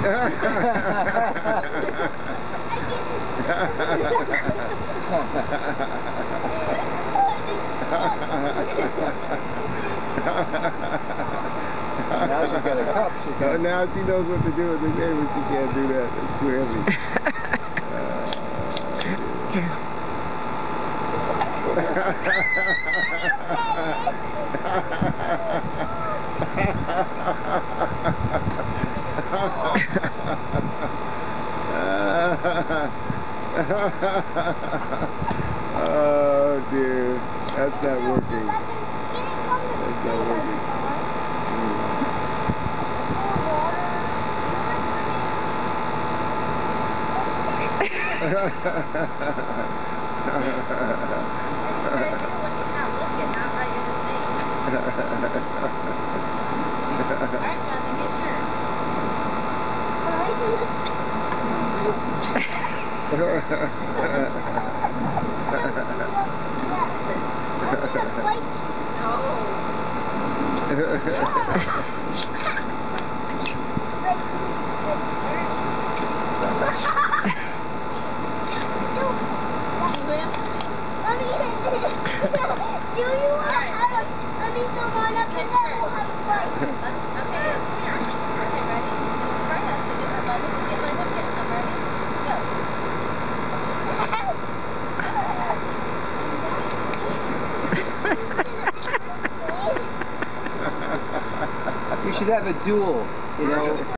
Now she's got a cup. Now she knows what to do with the game, but she can't do that. It's too heavy. Oh dear, that's not working. That's not working. You should have a duel, you know.